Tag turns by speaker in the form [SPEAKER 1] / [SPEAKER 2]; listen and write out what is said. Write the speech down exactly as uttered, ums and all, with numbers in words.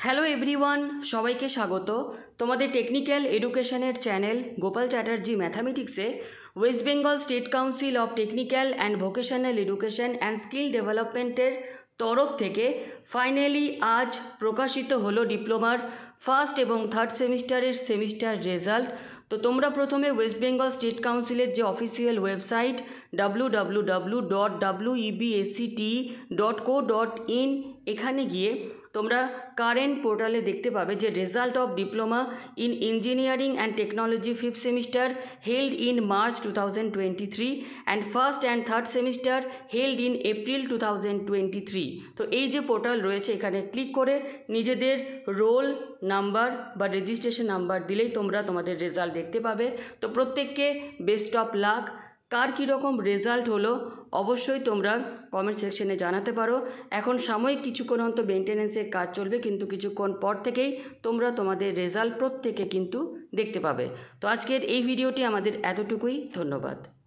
[SPEAKER 1] Hello everyone, সবাইকে স্বাগত তোমাদের টেকনিক্যাল এডুকেশনের চ্যানেল গোপাল চ্যাটার্জি ম্যাথামেটিক্সে West Bengal state council of technical and vocational education and skill ডেভেলপমেন্টের তরফ থেকে ফাইনালি আজ প্রকাশিত হলো ডিপ্লোমার ফার্স্ট এবং থার্ড সেমিস্টারের সেমিস্টার রেজাল্ট। তো তোমরা প্রথমে ওয়েস্ট বেঙ্গল স্টেট কাউন্সিলের যে official website W W W dot W E B S C T dot co dot in এখানে গিয়ে তোমরা কারেন্ট পোর্টালে দেখতে পাবে যে result of diploma in engineering and technology fifth semester held in March two thousand twenty three and first and third semester held in April two thousand twenty three. তো এই যে পোর্টাল রয়েছে এখানে ক্লিক করে নিজেদের রোল নাম্বার বা registration number দিলেই তোমরা তোমাদের রেজাল্ট দেখতে পাবে। তো প্রত্যেককে বেস্ট অফ লাক। কার কীরকম রেজাল্ট হলো অবশ্যই তোমরা কমেন্ট সেকশনে জানাতে পারো। এখন সাময়িক কিছুক্ষণ অন্ত মেনটেন্যান্সের কাজ চলবে, কিন্তু কিছুক্ষণ পর থেকেই তোমরা তোমাদের রেজাল্ট প্রত্যেকে কিন্তু দেখতে পাবে। তো আজকের এই ভিডিওটি আমাদের এতটুকুই, ধন্যবাদ।